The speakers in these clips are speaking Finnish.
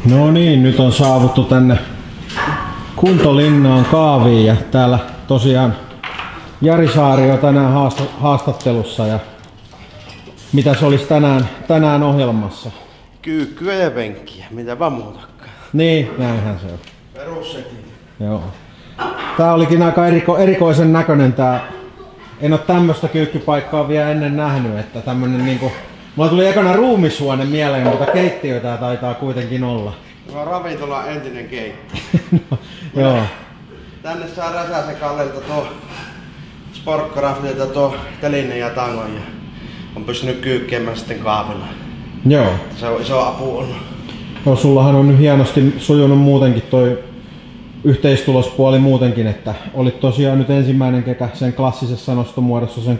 No niin, nyt on saavuttu tänne Kuntolinnaan kaaviin ja täällä tosiaan Jari Saari on tänään haastattelussa ja mitä se olisi tänään ohjelmassa? Kyykkyä ja penkkiä, mitä vaan muutakaan. Niin, näinhän se on. Perussetin. Joo. Tää olikin aika erikoisen näköinen tää. En oo tämmöstä kyykkypaikkaa vielä ennen nähnyt, että tämmönen niinku... Mulla tuli ekana ruumishuone mieleen, mutta keittiö tää taitaa kuitenkin olla. No ravintola entinen keittiö. No, joo. Tänne saa Räsäsen Kallelta tuo Sportcraftilta tuo telinen ja tangon ja on pystynyt kyykkeemään sitten kaavilla. Joo. Se on iso apu ollut. No sullahan on nyt hienosti sujunut muutenkin toi yhteistulospuoli muutenkin, että olit tosiaan nyt ensimmäinen kekä sen klassisessa nostomuodossa sen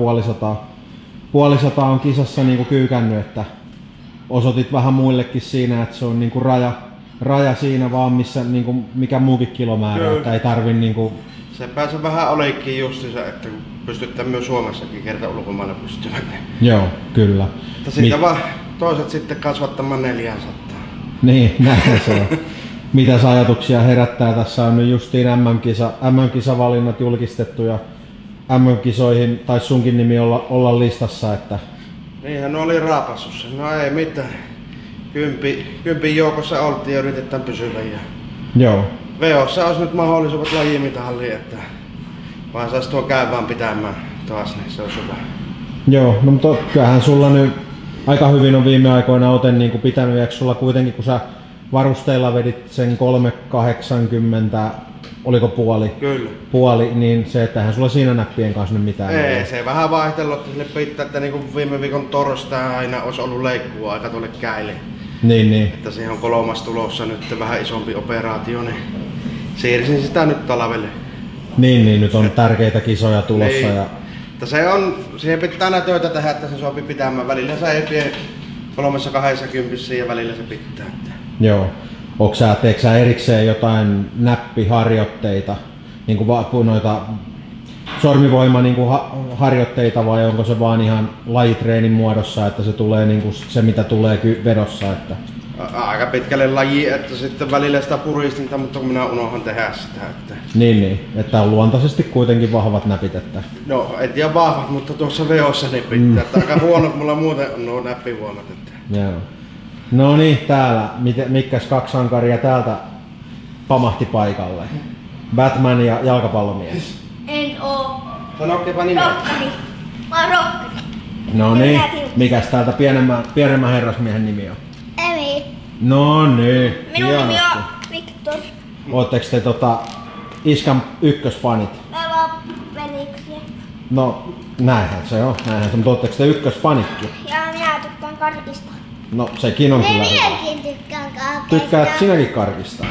350 on kisassa niinku kyykännyt, että osoitit vähän muillekin siinä, että se on niinku raja siinä vaan missä niinku mikä muukin kilomäärä, että ei tarvi niinku... Sepä se vähän olikin justiinsa, että pystyttää myös Suomessakin kerta ulkomailla pystymään. Joo, kyllä. Mutta siitä vaan toiset sitten kasvattamaan 400. Niin, näin se on. Mitäs ajatuksia herättää? Tässä on nyt justiin MM-kisavalinnat julkistettu ja MM-kisoihin taisi sunkin nimi olla listassa, että... Niinhän ne oli raapassussa. No ei mitään. Kympin joukossa oltiin ja yritetään pysyä. Joo. VOssa olisi nyt mahdollisuudet lajimitalliin, että vaan saisi tuon käyvään pitämään taas, niin se on hyvä. Joo, no mutta kyllähän sulla nyt aika hyvin on viime aikoina oten niin kuin pitänyt, eikö sulla kuitenkin kun sä varusteilla vedit sen 380, oliko puoli? Kyllä. Puoli, niin se, että eihän sulla siinä näppien kanssa nyt mitään. Ei, se vähän vaihtellut, että sille pitää, että niin kuin viime viikon torstai aina olisi ollut leikkuu aika tuolle käille. Niin. Että siihen on 3. tulossa nyt vähän isompi operaatio, niin siirsin sitä nyt talvelle. Niin, nyt on tärkeitä kisoja tulossa. Niin. Ja... Siihen pitää aina töitä tehdä, että se sopii pitämään. Välillä se ei pidä 320 ja välillä se pitää. Joo. Teekö sä erikseen jotain näppiharjoitteita, niin kuin noita sormivoima niin kuin harjoitteita vai onko se vaan ihan lajitreenin muodossa, että se tulee niin kuin se mitä tulee vedossa? Että... Aika pitkälle laji, että sitten välillä sitä puristinta, mutta minä unohan tehdä sitä. Että... Niin, että on luontaisesti kuitenkin vahvat näpit. Että... No en tiedä vahvat, mutta tuossa veossa ne pitää. Aika huonot mulla muuten on nuo näppivoimat. Että... Joo. No niin, täällä. Mitkäs 2 sankaria täältä pamahti paikalle? Batman ja jalkapallomies. En oo. Sanokepa nimeä. Rokkari. Mä oon rokkari. No niin, mikäs täältä pienemmän herrasmiehen nimi on? Emi. No niin, Minun nimi on Viktor. Ootteko te Iskan ykkösfanit? Täällä on veliksiä. No näinhän se on, mutta ootteko te ykkösfanitkin? Ja minä tykkään karkista. No sekin on kyllä hyvä. Minäkin tykkään karkista. Tykkäät sinäkin karkista?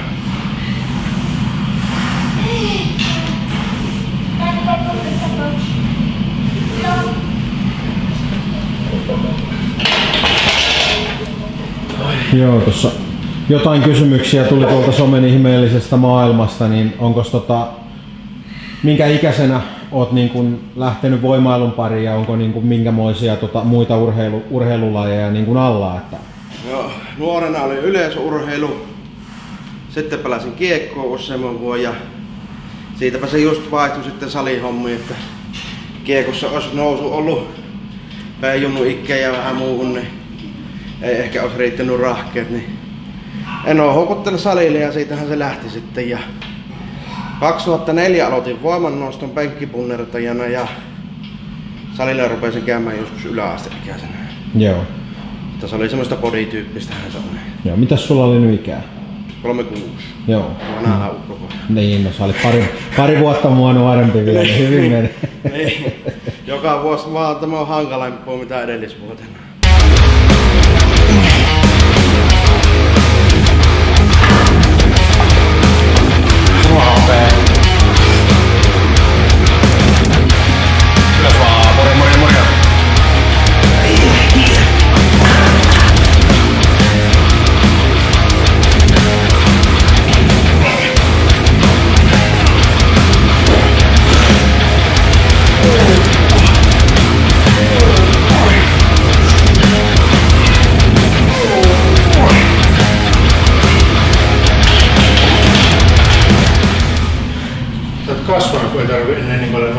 Joo, tuossa jotain kysymyksiä tuli tuolta somen ihmeellisestä maailmasta, niin onko minkä ikäisenä oot niin kun lähtenyt voimailun pariin ja onko niin kun minkämoisia muita urheilulajeja niin kun alla? Että... Joo, nuorena oli yleisurheilu, sitten pelasin kiekkoa useamman vuoden ja siitäpä se just vaihtui sitten salihommiin, että kiekossa olisi nousu ollut päijunnu ikkeen ja vähän muuhun, niin ei ehkä olisi riittänyt rahkeet, niin en oo houkuttele salille ja siitähän se lähti sitten. Ja 2004 aloitin voimannoston penkkipunnertajana ja salille rupesin käymään joskus yläasteikäisenä. Joo. Mutta se oli semmoista bodityyppistähän se oli. Joo, mitäs sulla oli nyt ikää? 36. Joo. Vanha ukko. Niin, no sä olit pari vuotta mua nuorempi vielä, niin hyvin meni. Niin. Joka vuosi vaan tämä on hankalampi mitä edellisvuotena.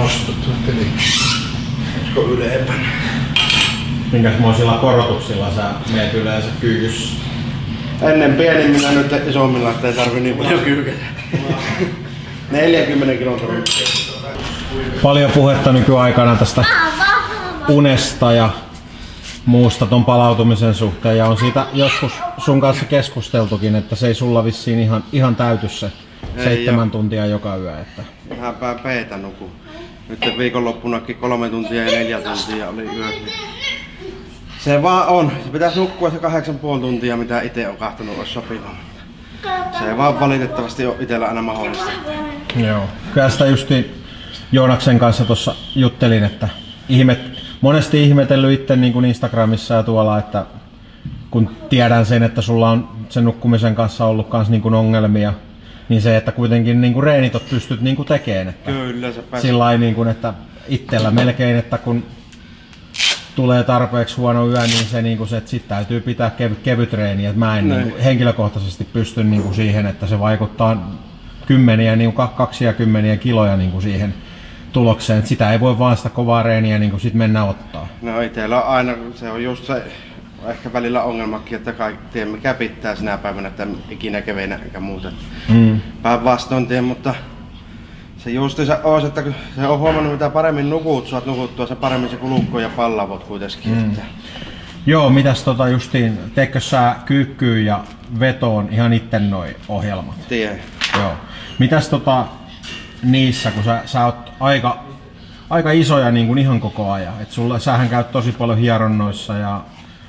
nostettu, että niin. Olisiko ylempänä? Minkäsmoisilla korotuksilla sä meet yleensä kyykyssä? Ennen pienimmillä, nyt isommilla, että ei tarvi niin paljon kyykätä. 40 kilogrammaa. Paljon puhetta nykyaikana tästä unesta ja muusta ton palautumisen suhteen, ja on siitä joskus sun kanssa keskusteltukin, että se ei sulla vissiin ihan täyty se 7 tuntia joka yö. Että. Vähän peitä nuku. Nyt viikonloppunakin 3 tuntia ja 4 tuntia oli yö. Se vaan on. Se pitäisi nukkua se 8,5 tuntia, mitä itse on kahtonut olisi sopiva. Se ei vaan valitettavasti ole itsellä aina mahdollista. Joo. Kyllä sitä justi Joonaksen kanssa tuossa juttelin, että monesti ihmetellyt itse niin kuin Instagramissa ja tuolla, että kun tiedän sen, että sulla on sen nukkumisen kanssa ollut kans niin kuin ongelmia, niin se, että kuitenkin niin kuin reenit pystyt niin kuin tekemään. Että kyllä se pääsee. Sillain niin kuin, että itsellä melkein, että kun tulee tarpeeksi huono yö, niin se, niin kuin se että sit täytyy pitää kevyt reeni. Että mä en niin kuin henkilökohtaisesti pysty niin kuin siihen, että se vaikuttaa kymmeniä, niin kuin 20 kiloja niin kuin siihen tulokseen. Sitä ei voi vaan sitä kovaa reeniä niin kuin sit mennä ottaa. No itellä on aina, se on just se ehkä välillä ongelmakin, että kaikki mikä pitää sinä päivänä, että ikinä kevenä eikä muuta. Päinvastoin tien, mutta se justiinsa olisi, että se on huomannut mitä paremmin nukut, saat nukuttua, se paremmin se kulukko ja pallavot kuitenkin. Joo, mitäs justiin, teekö sä kyykkyyn ja vetoon ihan itse noi ohjelmat? Tien. Joo. Mitäs niissä, kun sä oot aika isoja niin kuin ihan koko ajan, et sähän käyt tosi paljon hieronnoissa ja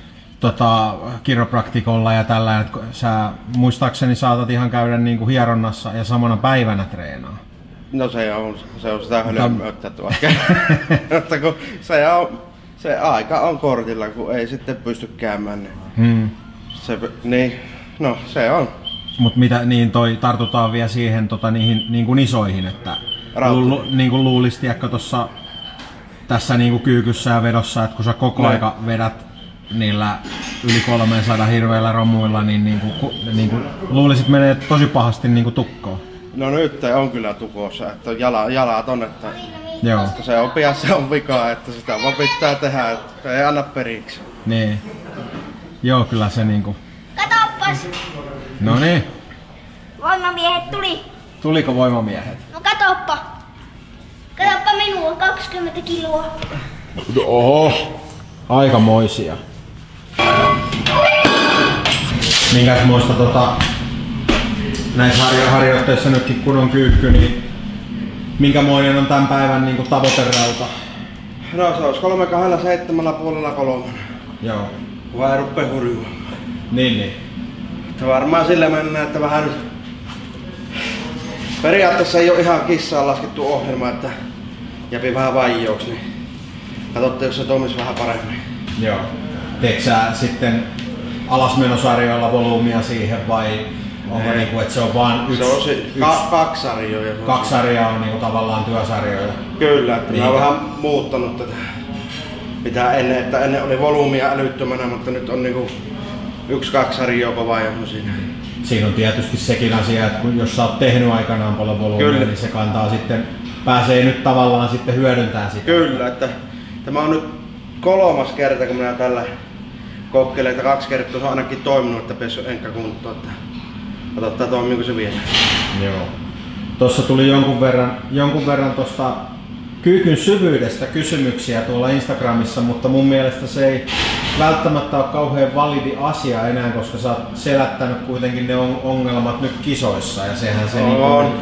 kiropraktikolla ja tällä, että sä muistaakseni saatat ihan käydä niin kuin hieronnassa ja samana päivänä treenaa. No se on sitä hölmöyttä tuolla. Mutta kun se aika on kortilla, kun ei sitten pysty käymään. Niin, no se on. Mut mitä niin tartutaan vielä siihen niihin niin kuin isoihin, että niin kuin luulis tiedätkö tossa tässä niin kuin kyykyssä ja vedossa, että kun sä koko aika vedät niillä yli 300 hirveillä romuilla, niin kuin luulisit menee tosi pahasti niin kuin tukkoon. No nyt on kyllä tukossa, että jalat on, että joo. Se on piassa on vikaa, että sitä vaan pitää tehdä, että ei anna periksi. Niin. Joo, kyllä se niinku. Katoppas! No niin. Voimamiehet tuli. Tuliko voimamiehet? No katoppa. Katoppa minua, 20 kiloa. Oho. Aikamoisia. Minkäsmoista näissä harjoitteissa nytkin kun on kyykky, niin minkämoinen on tämän päivän niin tavoiterauta? No se olisi 3,27,5 Joo. Vai ruppee hurjua. Niin. Että varmaan sillä mennään, että vähän nyt periaatteessa ei ole ihan kissaan laskettu ohjelma, että jäpi vähän vaijouksi, niin katsotte jos se toimisi vähän paremmin. Joo. Teetkö sä sitten alasmenosarjoilla volyymia siihen vai onko niinku, että se on vaan kaksi sarjoja. Kaksi sarjaa on niinku tavallaan työsarjoja. Kyllä, että mä oon vähän muuttanut tätä. Mitä ennen oli volyymia älyttömänä, mutta nyt on niinku 1-2 sarjaa kovaa jo siinä. Siinä on tietysti sekin asia, että jos sä oot tehnyt aikanaan paljon volyymia, niin se kantaa sitten, pääsee nyt tavallaan sitten hyödyntämään sitä. Kyllä, että tämä on nyt 3. kerta kun minä tällä kokeilen, että 2 kertaa on ainakin toiminut, että pesy enkä kuntoon. Katsotaan toimiiko se vielä. Joo. Tuossa tuli jonkun verran tuosta kyykyn syvyydestä kysymyksiä tuolla Instagramissa, mutta mun mielestä se ei välttämättä ole kauhean validi asia enää, koska sä oot selättänyt kuitenkin ne ongelmat nyt kisoissa ja sehän se on.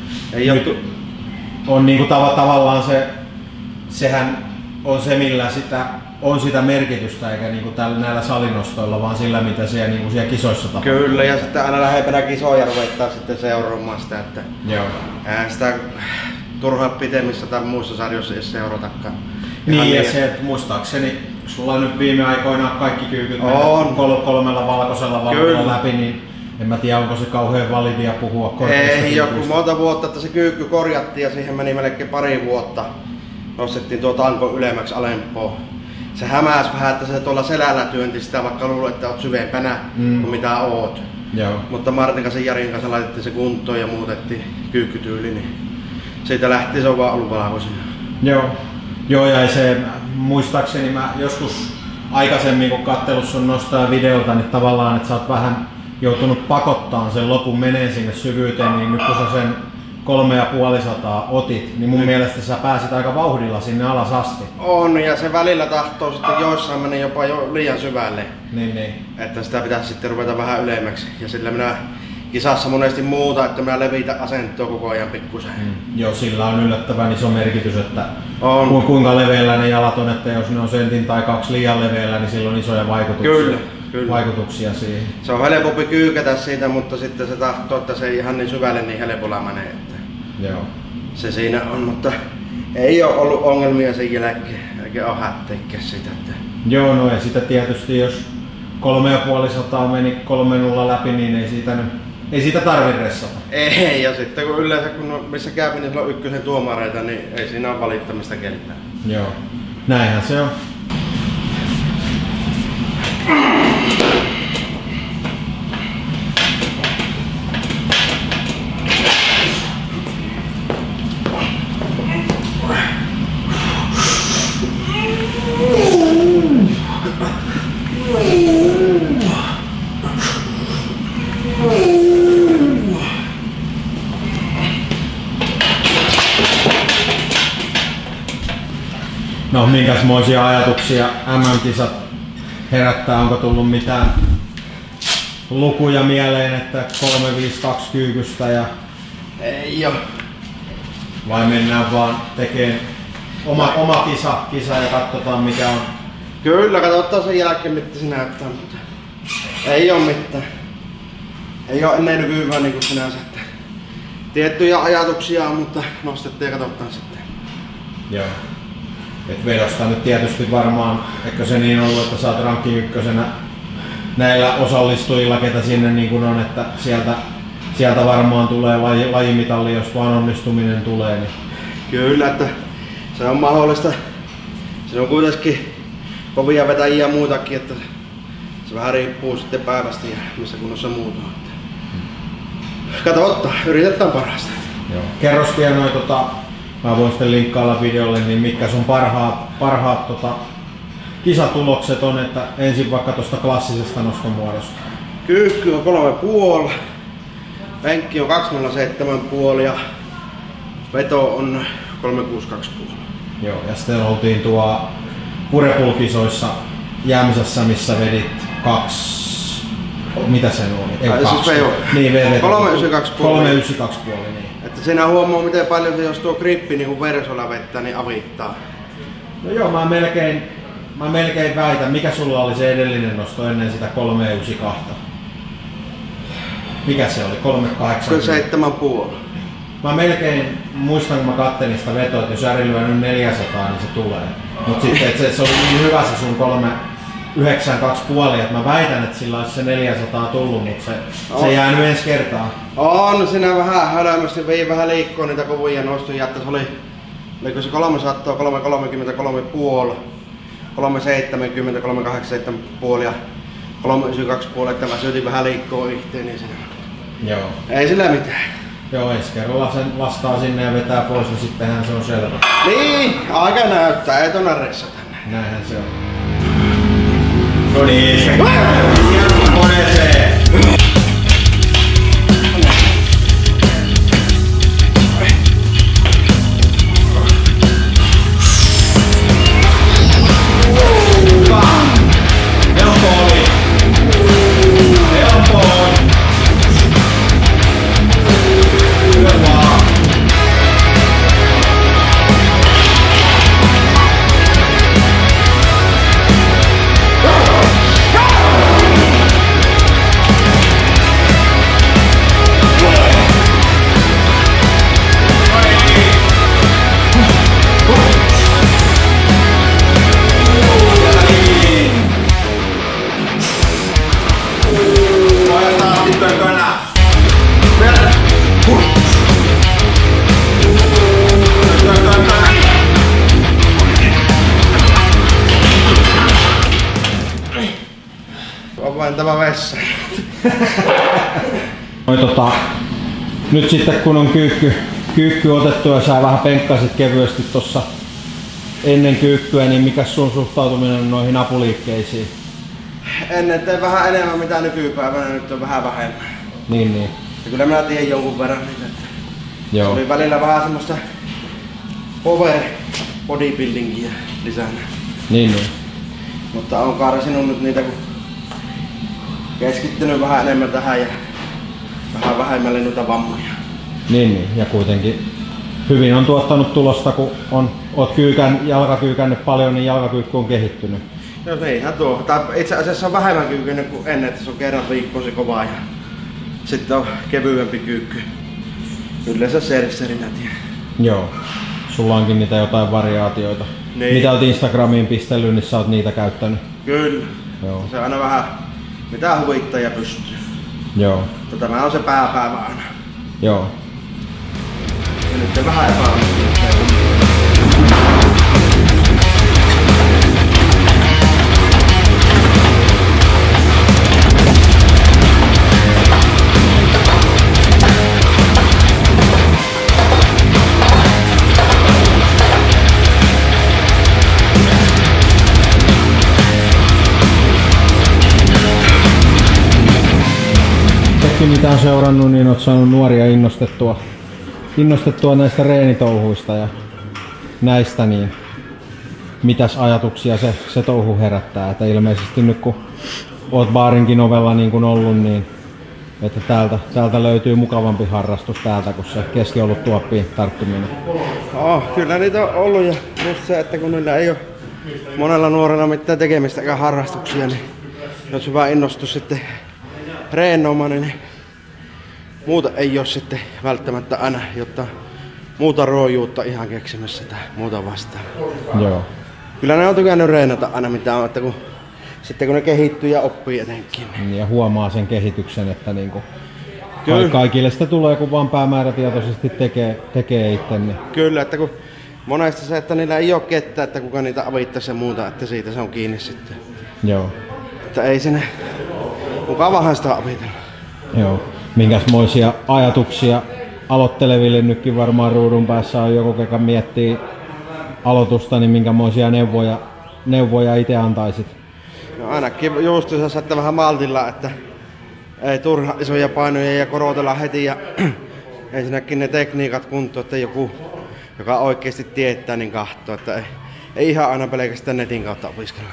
On niinku tavallaan sehän on se millä on sitä merkitystä eikä niinku näillä salinostoilla vaan sillä mitä niinku siellä kisoissa tapahtuu. Kyllä ja sitten aina lähempänä kisoja ruvetaan sitten seuraamaan sitä, että sitä turhaa pitemmissä tai muissa sarjoissa ei seuratakaan. Niin ja se, että muistaakseni sulla on nyt viime aikoina kaikki kyykyt kolmella valkoisella valolla läpi, niin en mä tiedä onko se kauhean validia puhua korkeasta Ei, joku monta vuotta, että se kyykky korjattiin ja siihen meni melkein 2 vuotta. Nostettiin tuo tanko ylemmäksi alempaa. Se hämäsi vähän, että se tuolla selällä työnti sitä, vaikka luulee, että oot syvempänä kuin mitä oot. Joo. Mutta Martin kanssa Jarin kanssa laitettiin se kuntoon ja muutettiin kyykkytyyli, niin siitä lähti se on vaan ollut valkoisin. Joo, ja se muistaakseni mä joskus aikaisemmin kun katsellut sun nostaa videolta, niin tavallaan, että sä oot vähän joutunut pakottaan sen lopun meneen sinne syvyyteen, niin nyt kun sä sen 350 otit, niin mun mielestä sä pääsit aika vauhdilla sinne alas asti. On, ja se välillä tahtoo sitten joissain meni jopa jo liian syvälle. Niin. Että sitä pitäisi sitten ruveta vähän ylemmäksi. Ja sillä minä kisassa monesti muuta, että minä levitän asentoa koko ajan pikkusen. Joo, sillä on yllättävän iso merkitys, että on. Kuinka leveällä ne jalat on, että jos ne on sentin tai 2 liian leveällä, niin sillä on isoja vaikutuksia siihen. Se on helpompi kyykätä siitä, mutta sitten se tahtoo, että se ei ihan niin syvälle niin helpolla menee. Että joo. Se siinä on, mutta ei ole ollut ongelmia sen jälkeen, eikä ole hätteikään sitä. Että joo, no ja sitä tietysti jos 350 meni 3-0 läpi, niin ei siitä tarvitse ressata. Ei, ja sitten kun yleensä kun missä käy, niin on ykkösen tuomareita, niin ei siinä ole valittamista kellään. Joo, näinhän se on. No, minkäsmoisia ajatuksia MM-kisat herättää? Onko tullut mitään lukuja mieleen, että 352 kyykystä ja... Ei oo. Vai mennään vaan tekemään oma kisa ja katsotaan mikä on? Kyllä, katsotaan sen jälkeen mitä se näyttää, mutta ei oo mitään. Ei oo ennen nykyään niin kuin sinänsä. Tiettyjä ajatuksia, mutta nostettiin ja katsotaan sitten. Joo. Et vedosta nyt tietysti varmaan, eikö se niin ollut, että sä oot rankki ykkösenä näillä osallistujilla, ketä sinne niin kuin on, että sieltä varmaan tulee lajimitalli, jos vaan onnistuminen tulee. Niin. Kyllä, että se on mahdollista. Se on kuitenkin kovia vetäjiä muutakin, että se vähän riippuu sitten päivästä ja missä kunnossa muut on. Katsotaan, yritetään parasta. Joo. Kerros vielä noin, mä voin sitten linkkailla videolle, niin mitkä sun parhaat kisatulokset on, että ensin vaikka tuosta klassisesta nostomuodosta. Kyykky on 3,5, penkki on 207,5 ja veto on 362,5. Joo, ja sitten oltiin Purepulkisoissa jäämisessä, missä vedit 2... Mitä se oli? Ei, siis VO. Niin, 392,5. Niin. Että siinä huomaa miten paljon se, jos tuo grippi niin versolla vettä, niin avittaa. No joo, mä melkein väitän, mikä sulla oli se edellinen nosto ennen sitä 392? Mikä se oli? 380? 7,5. Mä melkein muistan, kun mä kattelin sitä vetoa, että jos Jari lyö nyt 400, niin se tulee. Mut sitten, että se oli niin hyvä se sun 392,5, että mä väitän, että sillä olisi se 400 tullut, mutta se jää nyt ensi kertaa. On siinä vähän hölmösti, vei vähän liikkua niitä kovia nostoja, että se oliko se 300, 330, 3,5, 370, 387,5 ja 392,5, että mä syötin vähän liikkua yhteen, niin siinä. Joo. Ei sillä mitään. Joo, ensi kerralla sen lastaa sinne ja vetää pois, niin sittenhän se on selvä. Niin, aika näyttää, ei tuonne ressa tänne. Näinhän se on. No niin, se koneeseen! On vain tämä vessa. Nyt sitten kun on kyykky otettu ja sä vähän penkkasit kevyesti tuossa ennen kyykkyä, niin mikä sun suhtautuminen on noihin apuliikkeisiin? Ennen tein vähän enemmän mitä nykypäivänä, nyt on vähän vähemmän. Niin. Ja kyllä minä tiedän jonkun verran niitä. Joo. Se oli välillä vähän semmoista power bodybuildingia lisänä. Niin. Mutta on karsinut nyt niitä, kun keskittynyt vähän enemmän tähän ja vähän vähemmälle noita vammoja. Niin. Ja kuitenkin hyvin on tuottanut tulosta, kun oot jalkakyykännyt paljon, niin jalkakyykky on kehittynyt. No niinhän tuo. Tai itse asiassa on vähemmän kyykkynyt kuin ennen, että se on kerran viikkoon se kova ja sitten on kevyempi kyykky. Yleensä sersserinä tiedän. Joo. Sulla onkin niitä jotain variaatioita. Niin. Mitä oot Instagramiin pistellyt, niin sä oot niitä käyttänyt. Kyllä. Joo. Se on aina vähän mitä huvittaa ja pystyy. Joo. Tämä on se pääpäivä aina. Joo. Ja nyt on vähän epäonnistunut. Mitä on seurannut, niin olet saanut nuoria innostettua näistä reenitouhuista ja näistä, niin mitäs ajatuksia se touhu herättää? Että ilmeisesti nyt kun olet baarinkin ovella niin kuin ollut, niin että täältä löytyy mukavampi harrastus täältä kuin se keskiolut tuoppiin tarttuminen. Kyllä niitä on ollut ja just se, että kun niillä ei ole monella nuorella mitään tekemistäkään harrastuksia, niin jos hyvä innostus sitten reennomaan, niin muuta ei ole sitten välttämättä aina, jotta muuta rojuutta ihan keksimässä tai muuta vastaan. Joo. Kyllä ne on tykännyt reenata aina mitä on, että sitten kun ne kehittyy ja oppii etenkin. Ja huomaa sen kehityksen, että niinku Kyllä. Kaikille sitä tulee, kun vaan päämäärätietoisesti tekee itse. Niin. Kyllä, että kun monesti se, että niillä ei ole kettä, että kuka niitä avittaisi ja muuta, että siitä se on kiinni sitten. Joo. Että ei sinne mukavahan sitä avitella. Joo. Minkäsmoisia ajatuksia aloitteleville nytkin varmaan ruudun päässä on joku, joka miettii aloitusta, niin minkämoisia neuvoja itse antaisit? No ainakin justiinsa, että vähän maltilla, että ei turha isoja painoja ja korotella heti ja ensinnäkin ne tekniikat kuntoon, että joku, joka oikeasti tietää, niin katsoo, että ei ihan aina pelkästään netin kautta opiskella.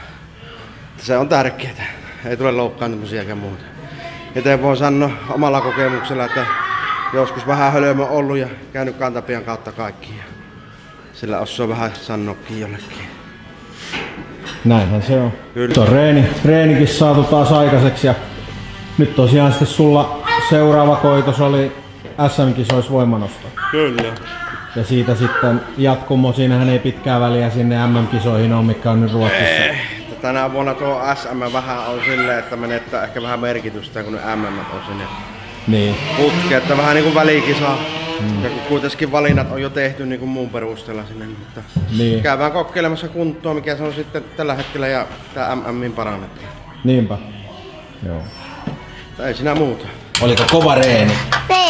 Se on tärkeää, ei tule loukkaantumisia eikä muuta. Joten voin sanoa omalla kokemuksella, että joskus vähän hölmö ollut ja käynyt kantapian kautta kaikki. Ja sillä osaa vähän sanoakin jollekin. Näinhän se on. Kyllä. Tuo reenikin saatu taas aikaiseksi ja nyt tosiaan sitten sulla seuraava koitos oli SM-kisoissa voimanosto. Kyllä. Ja siitä sitten jatkumo, siinähän ei pitkää väliä sinne MM-kisoihin ole, mikä on nyt Ruotsissa. Tänä vuonna tuo SM vähän on silleen, että menettää ehkä vähän merkitystä, kun ne MM on sinne Niin. putke, että vähän niinku välikisa. Ja kun kuitenkin valinnat on jo tehty niinku muun perusteella sinne, mutta Niin. käydään kokeilemassa kuntoa, mikä se on sitten tällä hetkellä ja tää MMin parannettiin. Niinpä. Joo. Ei siinä muuta. Oliko kova reeni? Ei